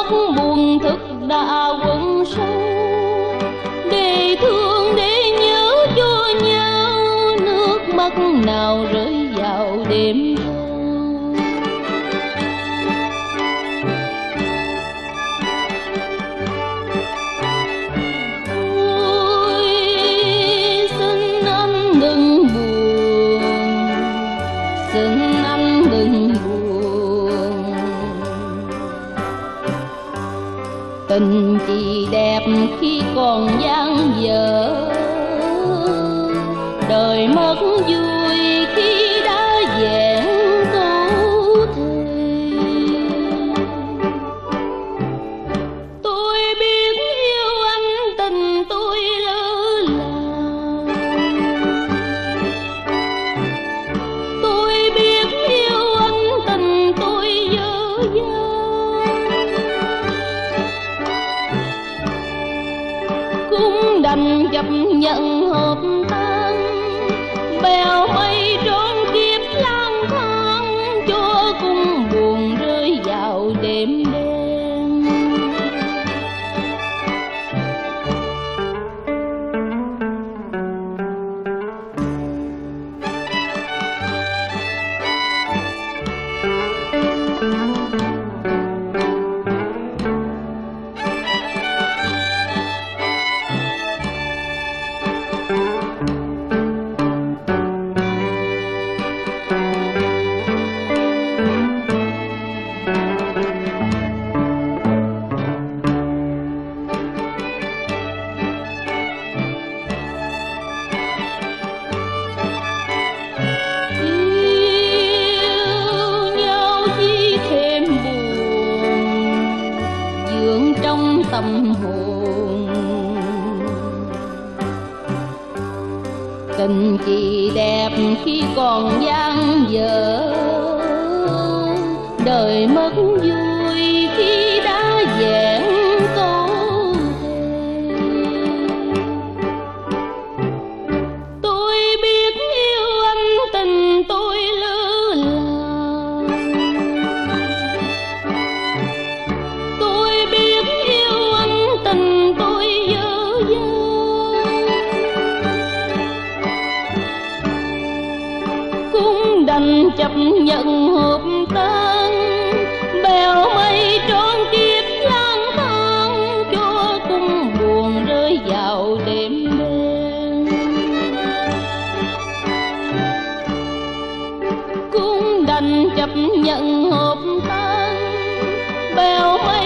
mắt buồn thức đã quấn sâu, để thương để nhớ cho nhau, nước mắt nào rơi vào đêm thâu. Tình chỉ đẹp khi còn dang dở, đời mất vui khi đã vẹn câu thề. Tôi biết yêu anh, tình tôi lỡ làng. Tôi biết yêu anh, tình tôi dở dang. Cũng đành chấp nhận hợp tan, bèo mây trốn kiếp lang thang, cho cung buồn rơi vào đêm đen. Trong tâm hồn tình chỉ đẹp khi còn dang dở, đời mất vui khi đã vẹn câu thề. Tôi biết yêu anh, tình tôi lỡ làng. Tôi biết yêu anh, tình tôi dở dang. Cũng đành chấp nhận hợp tan, bèo mây trốn kiếp lang thang, cho cung buồn rơi vào đêm đen. Cũng đành chấp nhận hợp tan, bèo mây